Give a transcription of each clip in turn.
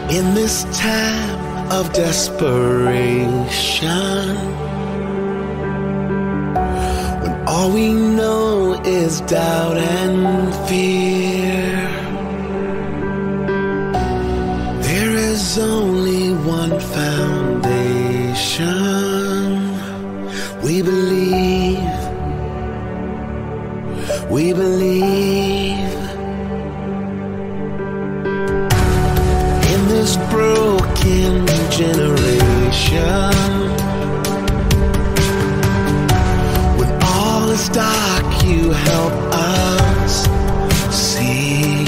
In this time of desperation, when all we know is doubt and fear, there is only one foundation. We believe, we believe. In this broken generation, when all is dark, you help us see.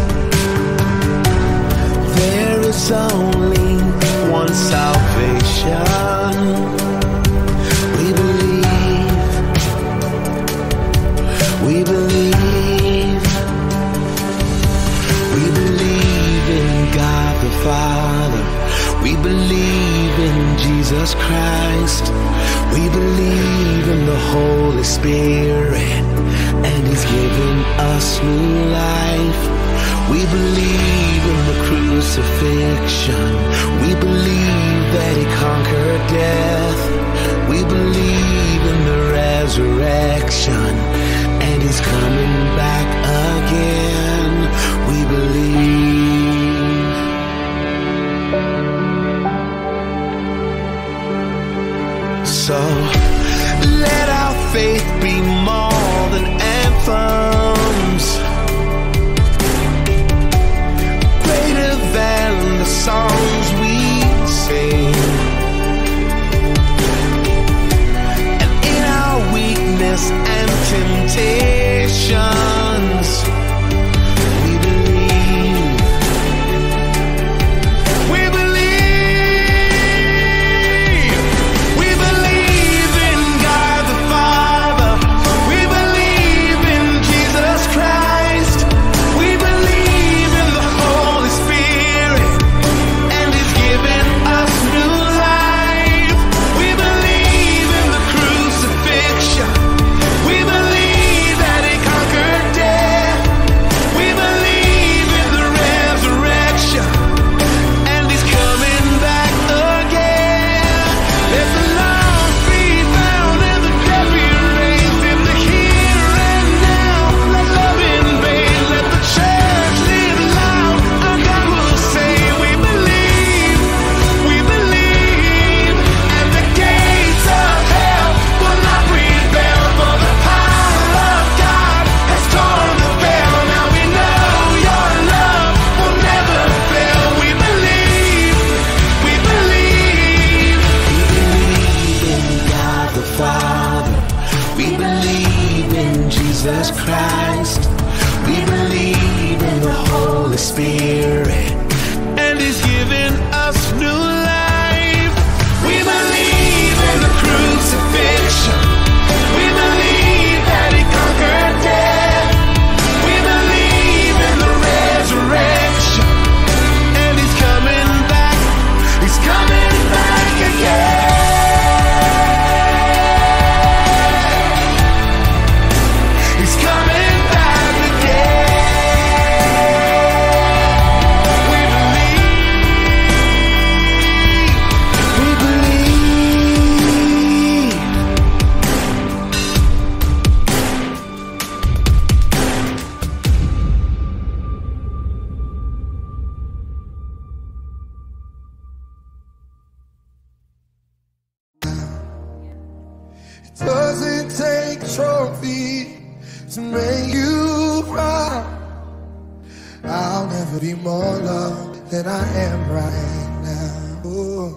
There is only one salvation. We believe, we believe, we believe in God the Father. We believe in Jesus Christ. We believe in the Holy Spirit, and He's given us new life. We believe in the crucifixion. We believe that He conquered death. We believe in the resurrection, and He's coming back again. We believe. So let our faith be more than anthems, greater than the songs we sing. And in our weakness and temptations, we believe. We believe. We believe in God the Father. We believe in Jesus Christ. We believe in the Holy Spirit, and He's given us new life. We believe in the crucifixion. We believe that He conquered death. We believe in the resurrection, and He's coming back again. Let the lost be found and the dead be raised in the here and now. Let love invade, let the church live loud. Our God will say, we believe, and the gates of hell will not prevail, for the power of God has torn the veil. Now we know your love will never fail. We believe, we believe. We believe in God the Father. We believe in Jesus Christ. We believe in the Holy Spirit, and He's given us new life. We believe in the crucifixion. We believe that He conquered death. We believe in the resurrection, and He's coming back. He's coming back again. He's coming back again. We believe. It doesn't take a trophy to make you proud. I'll never be more loved than I am right now. Ooh.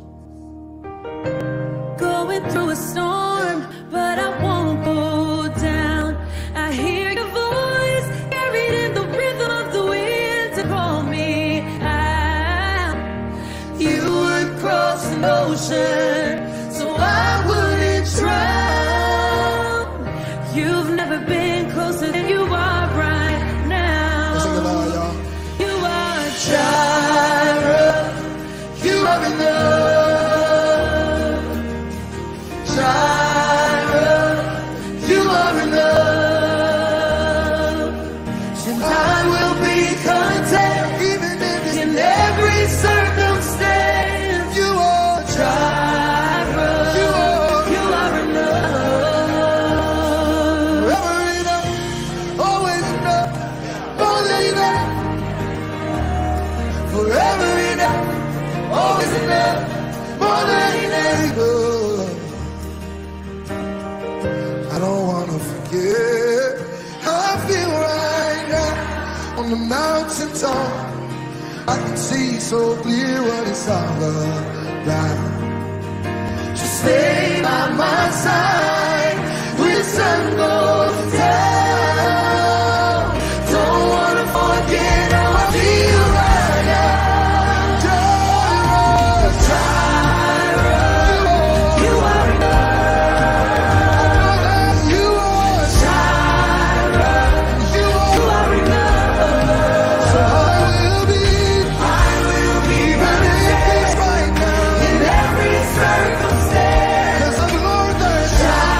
Going through a storm, but I won't go down. I hear your voice carried in the rhythm of the wind to call me out. You would cross an ocean so I wouldn't drown. You've never been closer than you are right now. Sing along, y'all. You are Jireh. You are enough. Jireh, you are enough. And I will be content even in every forever enough, always enough, more than enough. I don't wanna forget how I feel right now on the mountaintop. I can see so clear what it's all about. Just stay by my side when the sun goes down. Don't wanna forget how I feel right now. Jireh, you are enough. You are Jireh, you are enough. So I will be right now in every circumstance. 'Cause I'm Lord that Jireh.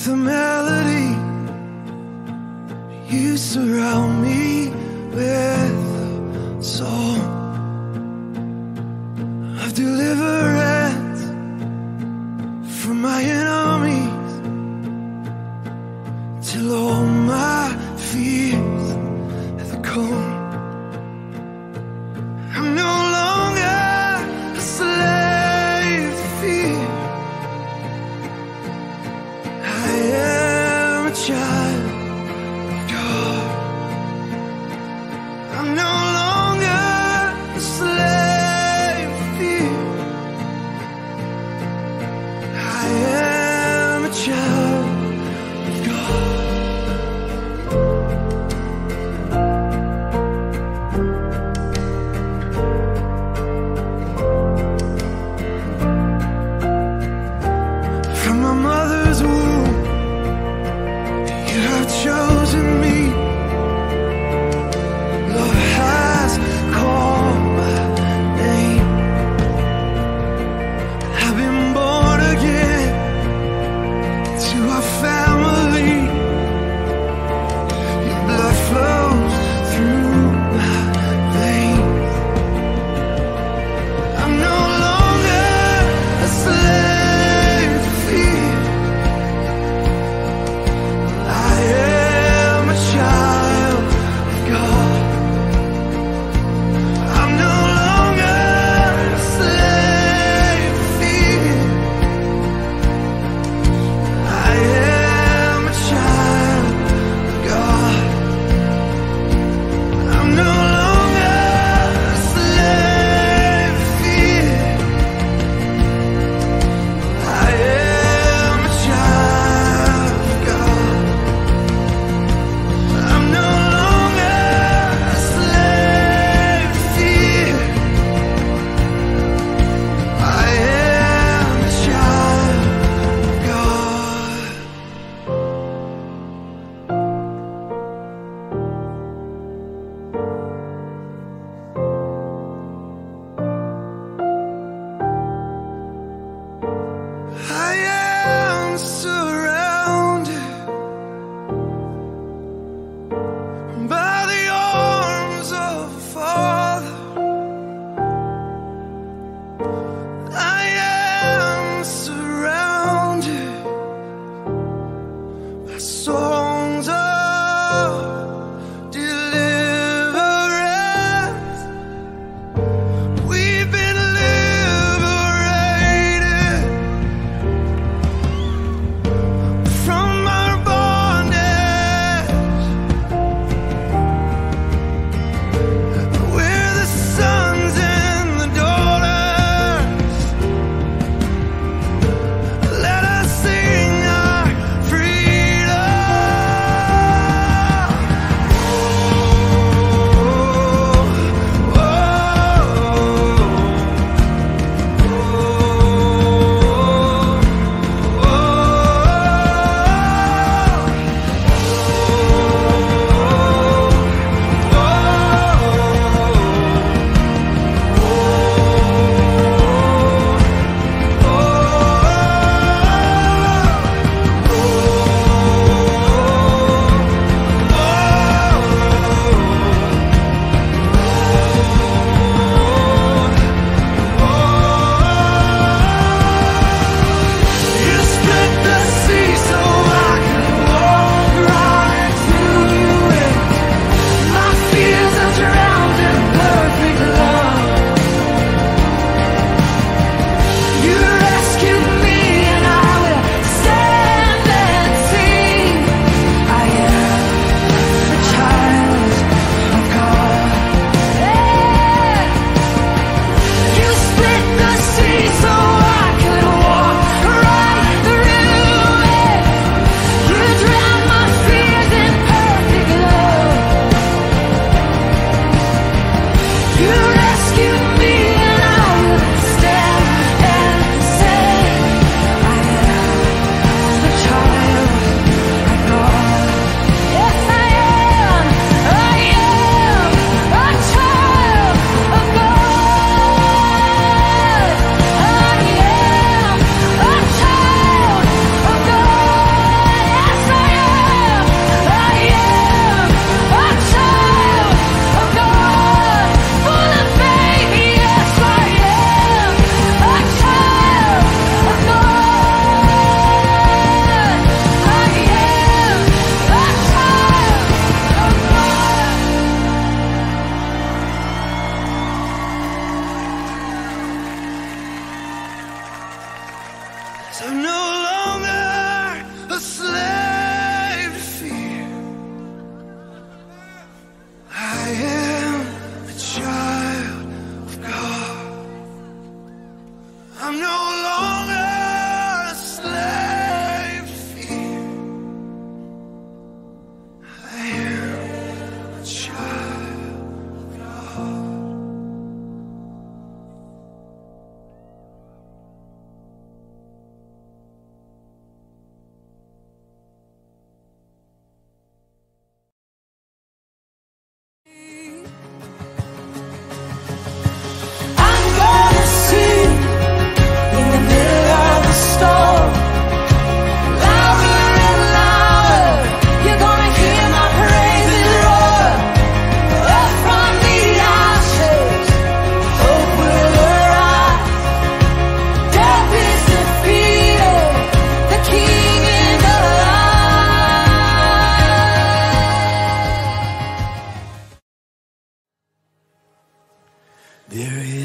with a melody. You surround me with a song of deliverance from my enemies, till all my fears have gone. I'm no longer a slave to fear. I am a child of God. I'm no longer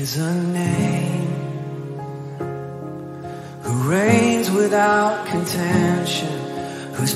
is a name who reigns without contention, whose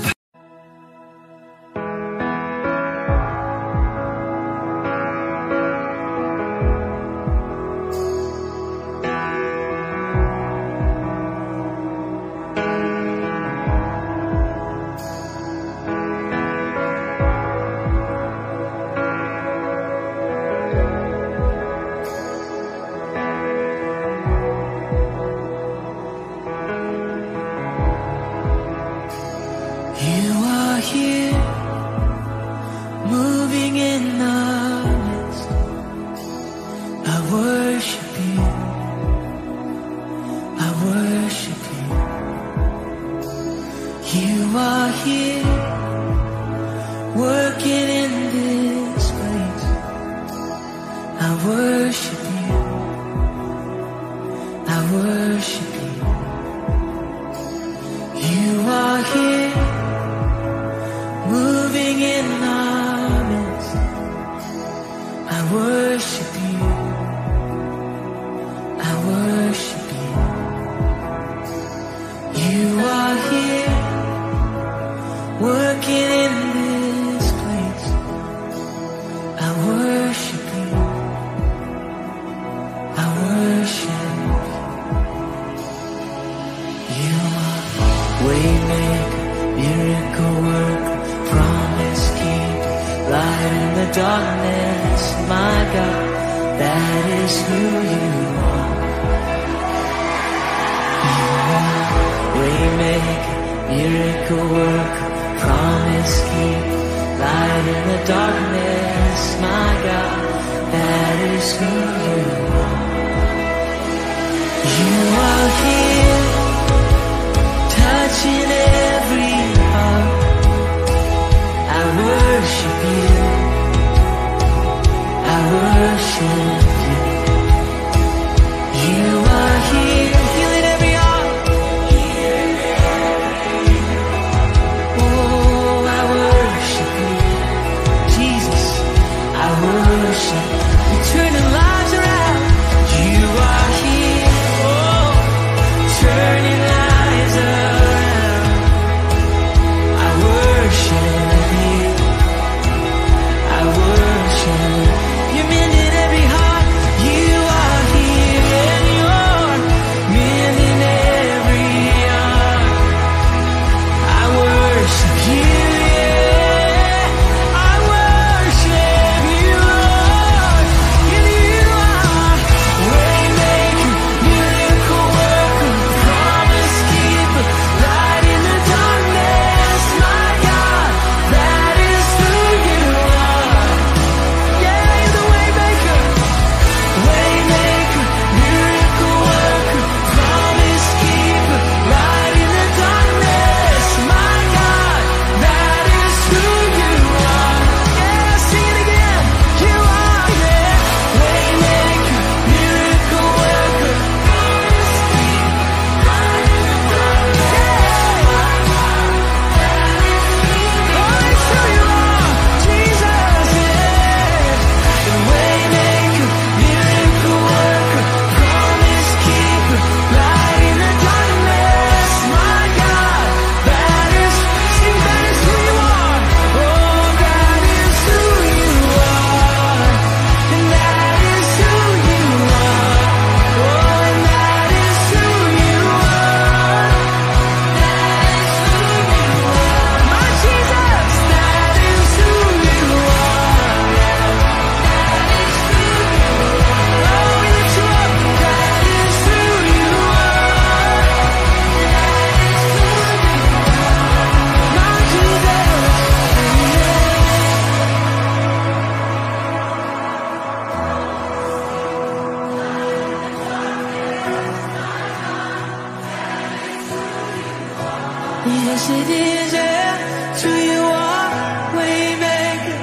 Yes, it is, yeah. True you are, waymaker.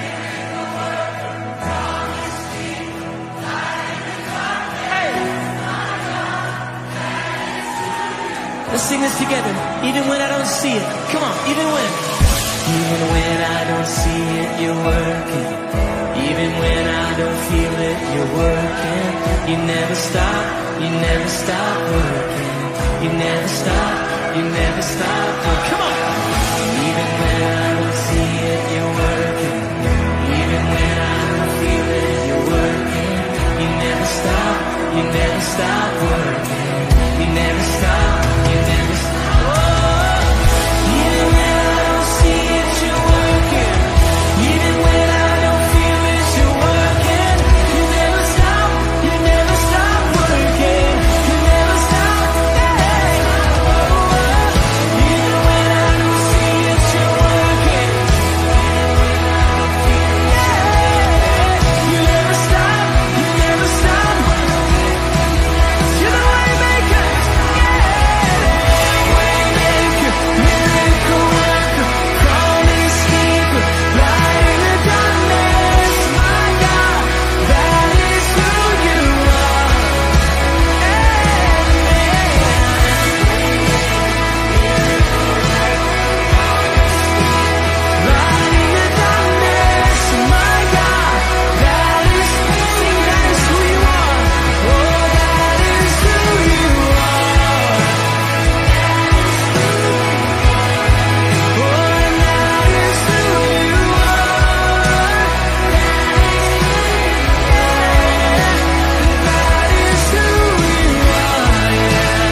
Hey. Let's sing this together. Even when I don't see it. Come on, even when. Even when I don't see it, you're working. Even when I don't feel it, you're working. You never stop, you never stop working. You never stop, you never stop working. Come on! Even when I don't see it, you're working. Even when I don't feel it, you're working. You never stop, you never stop working. You never stop, you never stop. Oh, even when I don't see it, you're working. Even when I don't feel it, you're working. You never stop, you never stop working. You never stop, yeah. Oh, even when I don't see it, you're working. You never stop, you never stop. You're the way maker, yeah. Way maker, miracle worker, promise keeper, light in the darkness, my God, that is who you are. Light in the darkness, my God, that is, sing, that is who you are. Oh, that is who you are. Oh, and that is who you are. That is who you are, yeah.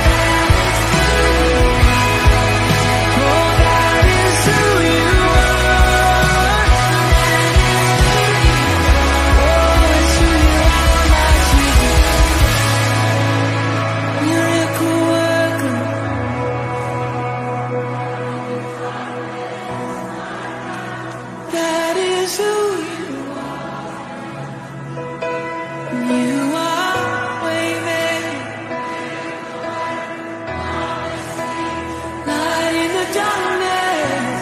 Oh, that is who you are. Oh, it's who you are, my Jesus. Miracle worker. That is who you are. You are waymaker, light in the darkness.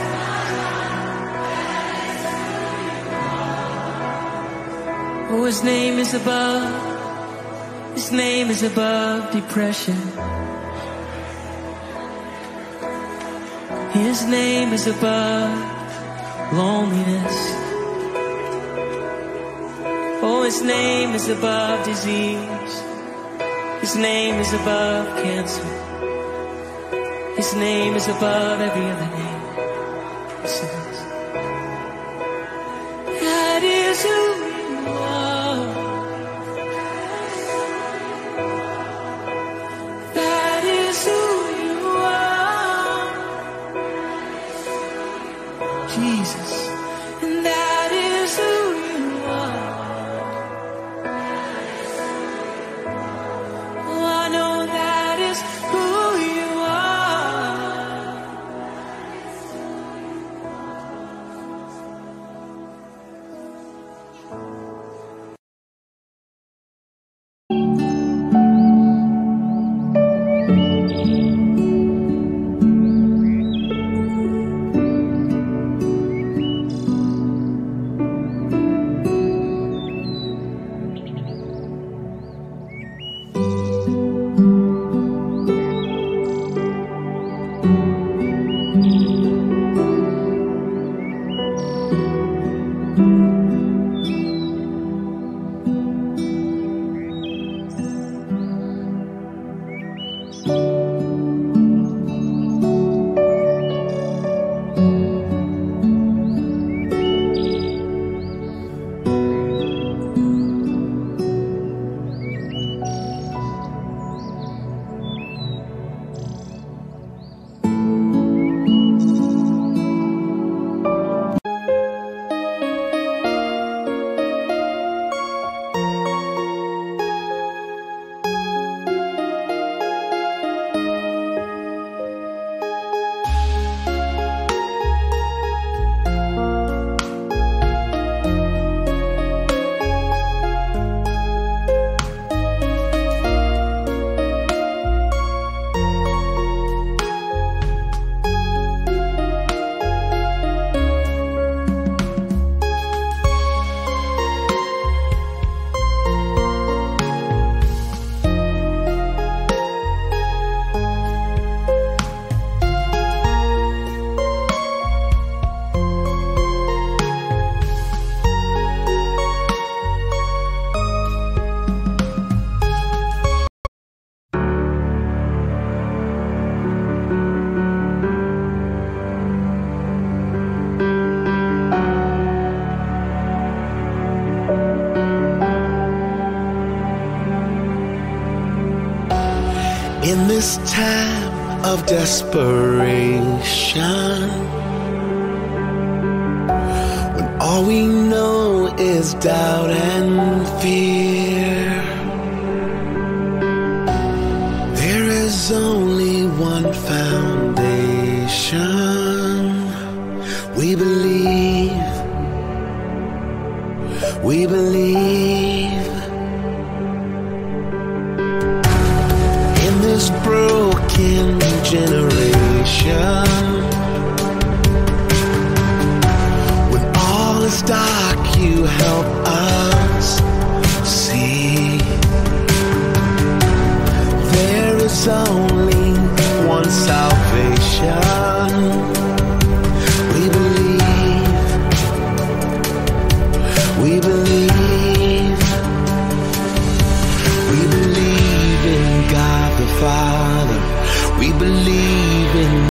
Oh, his name is above. His name is above depression. His name is above loneliness. Oh, his name is above disease. His name is above cancer. His name is above every other name. Listen to this. That is who you are. That is who you are. Jesus. And that is who you are. Oh, I know that is who you are. this time of desperation, when all we know is doubt and fear, there is only one foundation. We believe, we believe. In this broken generation, when all is dark, you help us see. There is only one salvation.